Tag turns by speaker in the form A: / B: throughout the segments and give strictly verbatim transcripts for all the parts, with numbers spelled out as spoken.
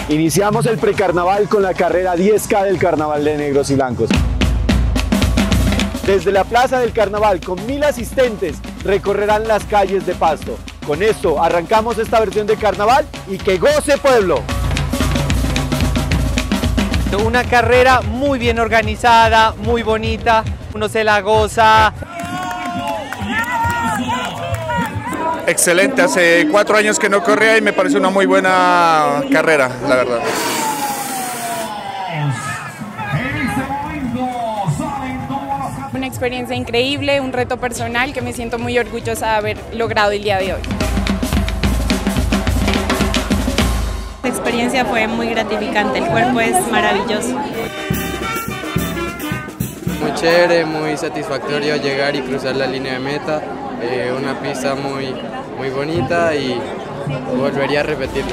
A: Iniciamos el precarnaval con la carrera diez K del Carnaval de Negros y Blancos. Desde la Plaza del Carnaval, con mil asistentes, recorrerán las calles de Pasto. Con esto arrancamos esta versión de carnaval y que goce pueblo.
B: Una carrera muy bien organizada, muy bonita, uno se la goza.
C: Excelente, hace cuatro años que no corría y me parece una muy buena carrera, la verdad.
D: Una experiencia increíble, un reto personal que me siento muy orgullosa de haber logrado el día de hoy.
E: La experiencia fue muy gratificante, el cuerpo es maravilloso.
F: Muy chévere, muy satisfactorio llegar y cruzar la línea de meta, eh, una pista muy, muy bonita y volvería a repetirlo.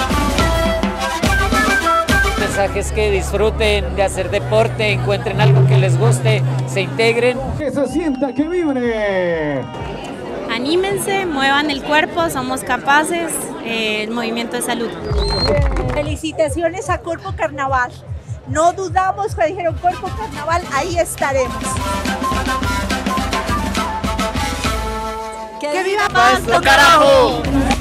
G: El mensaje es que disfruten de hacer deporte, encuentren algo que les guste, se integren.
A: Que se sienta, que vibre.
E: Anímense, muevan el cuerpo, somos capaces, eh, el movimiento de salud.
H: Felicitaciones a Corpo Carnaval. No dudamos que dijeron Corpo Carnaval, ahí estaremos.
E: ¡Que viva Pasto,
B: carajo!